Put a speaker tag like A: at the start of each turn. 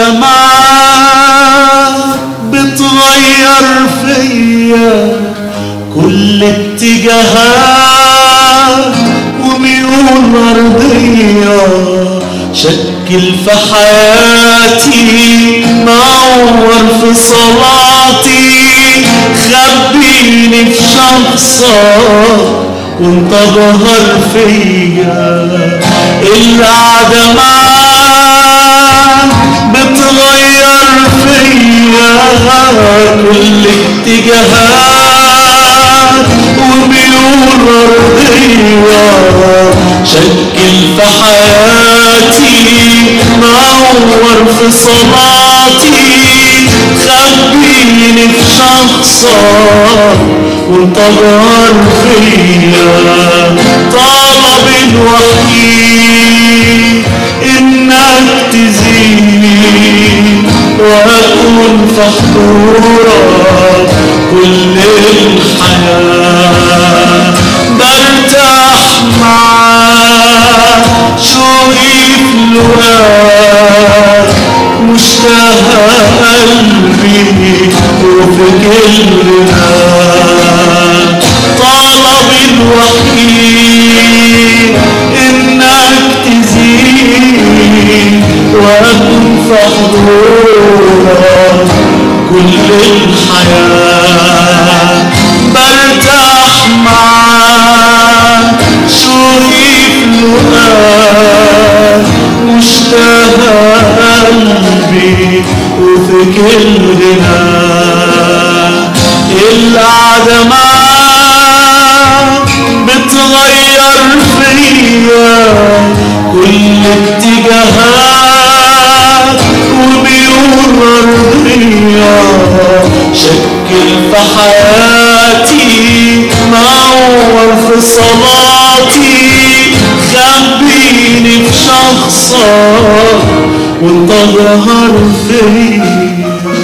A: معاك بتغير فيا كل اتجاهات وميول أرضية، شكل في حياتي نور في صلاتي، خبيني في شخصك وانت ظهر فيا. القعدة معاك بتغير فيا كل اتجاهات وميول أرضية، شكل في حياتي نور في صلاتي، خبيني في شخصك وانت ظهر فيا. طلب الوحيد انك تزيد واكون في حضورك كل الحياة، برتاح معاك شوقي في لقاك، مشتاق قلبي وفي كلمة. طلب الوحيد انك تزيد واكون في حضورك كل الحياة، برتاح معاك شوقي في لقاك، مشتاق قلبي وفي كل غناء. القعدة معاك بتغير فيا كل اتجاهات وميول أرضية، شكل في حياتي نور في صلاتي، خبيني في شخصك وانت ظهر فيا.